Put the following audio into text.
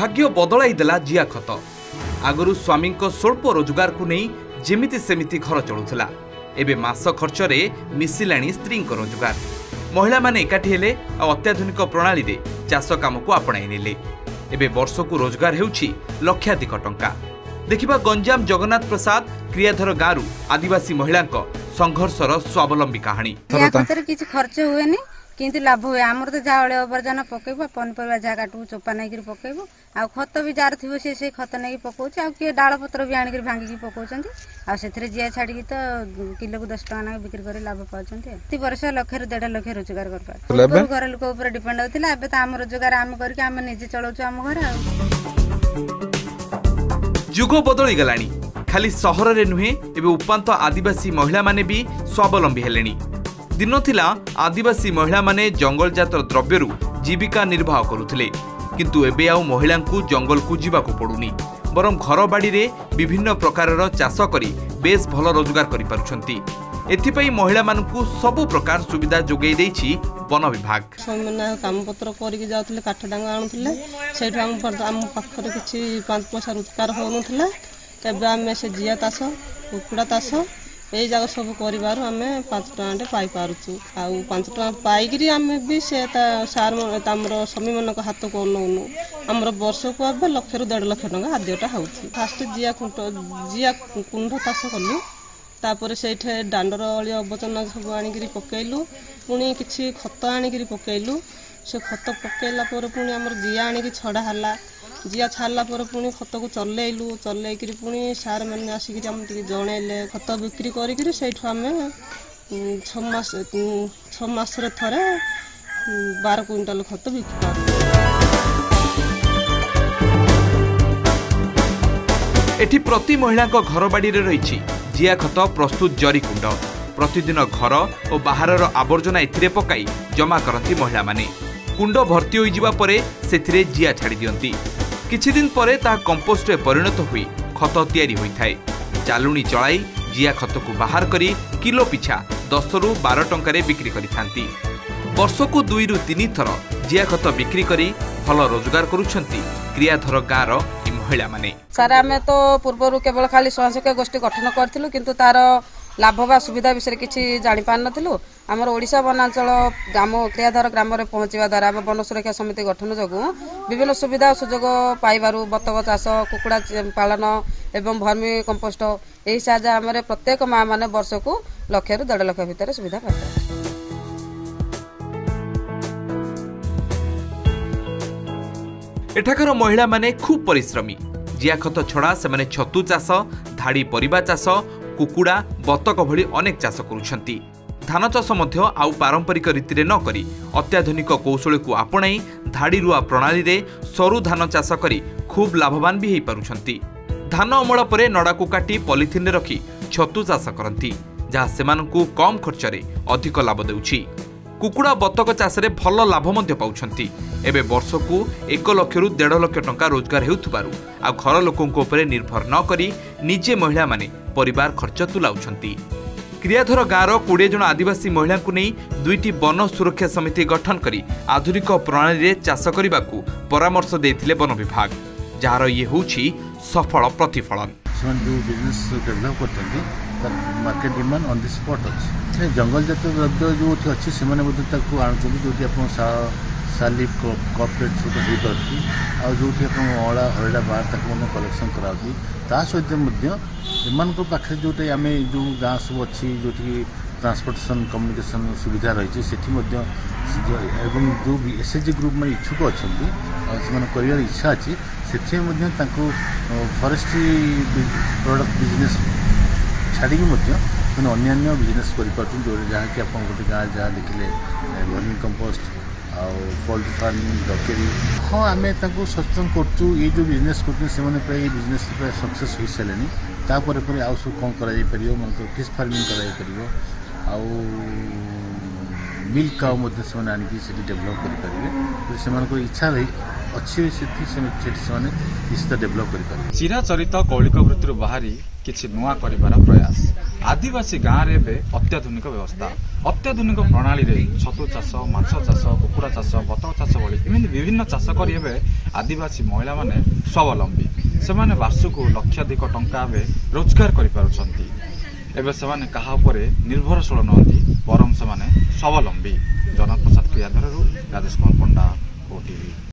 भाग्य बदलाई देला जिया खत। आगरु स्वामी स्वल्प रोजगार को नहीं जेमिति सेमिति घर चलुला, एबे मास खर्च रे मिसिलाणी स्त्री रोजगार। महिला माने एकाठी हेले आ अत्याधुनिक प्रणाली रे चाष काम को आपणाई नेले। एबे वर्ष को रोजगार हेउछि लक्षाधिक टंका। देखिबा गंजाम जगन्नाथ प्रसाद क्रियाधर गारू आदिवासी महिला संघर्षर स्वावलंबी कहानी। किछि खर्च हुएनी किंतु लाभ हुए। आमर तो जहाँ अलिया आवर्जना पकेब पनीपरिया जहाँ काटू चोपा नहीं पकेब आ खत भी जार थी से खत नहीं पकाउछ आ किए डाल पत्र भी आनिक भांगिकी पकाउछन्ती आ सेथरे जिया छाड़ी तो किलो को 10 टका बिक्री कर लाभ पाउछन्ती। प्रति वर्ष 1 लाख ରୁ 1.5 लाख रोजगार कर पार। घर लोक ऊपर डिपेंड होतिला। एबे त आम रोजगार आम करके आम निजे चलाउछ आम घर। जुग बदली गलानी। खाली सहर रे नुहे एबे उपांत आदिवासी महिला माने भी स्वावलंबी हेलेनी। दिन थिला आदिवासी महिला माने जंगलजात द्रव्यरू जीविका निर्वाह करुथिले, किंतु एबे आउ महिला को जंगल को जीवाको पडुनी, बरम घर बाड़ी रे विभिन्न प्रकारर चाष करी बेस भल रोजगार करि पारुछंती। एथिपई महिला मानकु सब प्रकार सुविधा जोगै दैछि वन विभाग। समय काम पत्र करिक जाउथिले काठ डांगा आनुथिले, सेठु हम पाखरे किछि 5 पैसा रोजगार होनुथिले। एबे आमे से जिया तास कुकुड़ा तास यही जगह सब कर आम 5 टका पाई पार्छु। आ 5 टका पाइकी आम भी से सार स्वामी मन हाथ को नौनु आमर वर्ष को 1 लाख ରୁ 1.5 लाख टका आद्यटा हो। फास्ट जिया कुंड चाष कलु, तापर से डांडर अलिया अवचना सब आनिक पकेलु, पुणी किसी खत आनिक पकेलु। से खत पकेला पुणी आमर जिया आनिक छड़ा हला। जिया छाड़ला पुणी खत को चलैलु, चलैक पुणी सार मैंने आसिक जनइले खत बिक्री कर 6 मास थरे 12 क्विंटाल खत बिक्री कर। एठी प्रति महिला घर बाड़ी रे रही जिया खत प्रस्तुत जरी कुंड। प्रतिदिन घर और बाहर आवर्जना एथिरे पकाई जमा करती महिला माने। कुंड भर्ती होई जिबा परे सेथिरे जिया छाड़ी दियंती। किछि दिन परे ता कंपोस्ट रे परिणत हुई खत तैयारी होई थाए। चालुणी चलाई जिया खत को बाहर करी किलो पिछा 10 ରୁ 12 टंका रे बिक्री करि थांती। वर्ष को 2 ରୁ 3 थर जिया खत बिक्री करी भल रोजगार करूछंती क्रियाधर गाँर महिला माने। सर आमे तो पूर्वरु केवल खाली स्वयंसेवक गोष्ठी गठन करथिलु, किंतु तार लाभ बा सुविधा विषय किछि जानि पार नथिलु। हमर ओडिशा वनांचल ग्राम क्रियाधर ग्राम रे पहुंचवा द्वारा वन सुरक्षा समिति गठन जगु विभिन्न सुविधा सुजोग पाइबारु बतक चाष कुकुड़ा पालन एवं भर्मी कंपोस्ट एही साजा हमरे प्रत्येक मां माने वर्ष को 1 लाख ରୁ 1.5 लाख भितर सुविधा पाइबा। एठाकर महिला माने खूब परिश्रमी। जिया खत छड़ा से माने छतु चाष, धाड़ी परिबा चाष, कुकुड़ा बतक भली अनेक चाष करुछंती। धान चाष मध्य आउ पारंपरिक रीति रे न करी अत्याधुनिक कौशल को आपणाई धाड़ी रुआ प्रणाली रे सरु धान चाष करी खूब लाभवान भी हेई पारुछंती। धान अमल परे नड़ा को काटी पॉलिथिन रे रखी छतु चाष करंती, जहाँ सेमानकु कम खर्च रे अधिक लाभ देउछि। कुकुड़ा बतक चाष रे भल लाभ मध्य पाउछंती। एबे वर्ष को 1 लाख ରୁ 1.5 लाख टंका रोजगार हेउथबारु आ घर लोकंको उपरे निर्भर न करी निजे महिला माने परिवार खर्च तुलाउछंती। क्रियाधर गाँर 20 जन आदिवासी महिला को नहीं 2टी वन सुरक्षा समिति गठन करी आधुनिक प्रणाली रे चाष करबाकू परामर्श देथिले वन विभाग, जार ये होछि सफल प्रतिफलन। जो बिजनेस डेवलप करते market demand on the spot अच्छे। जंगल जात द्रव्य जो अच्छी से आणुच्च जो साली कॉर्पोरेट सब हो पार्टी आ जो अड़ा हरड़ा बार कलेक्शन कराऊँगी ता सहित एम पाखे जो आम जो गाँ सब अच्छी जो ट्रांसपोर्टेशन कम्युनिकेशन सुविधा रही से जो एसएचजी ग्रुप में इच्छुक अच्छा कर इच्छा अच्छी से फॉरेस्ट्री प्रोडक्ट बिजनेस छाड़ी अन्य बिजनेस कर जहाँ कि आप गोटे गाँ जहाँ देखिले वर्मी कंपोस्ट पोल्ट्री फार्मिंग डकेरी। हाँ आम सचेतन करूँ ये जो बिजनेस कर प्राय बिजनेस प्राय सक्सेस हो सारे तापर आउ सब कौन कर मन फिश फार्मिंग कर मिल्क काउ आनिकी डेभलप करेंगे से इच्छा रही अच्छी निश्चित डेभलप कर। चिराचरित कौलिक वृत्ति बाहरी किछि नुआ करिबार प्रयास आदिवासी गाँव में अत्याधुनिक व्यवस्था अत्याधुनिक प्रणाली रे छतु चाष माछ चाष कुकुड़ा चाष बतक चाष भली एमती विभिन्न चाष कर आदिवासी महिला माने स्वावलंबी से वर्षक लक्षाधिक टंका रोजगार कर से कहा निर्भरशील नहंती बरम से स्वावलंबी। जनक प्रसाद क्रियाधर राजेश कुमार पंडा ओटीवी।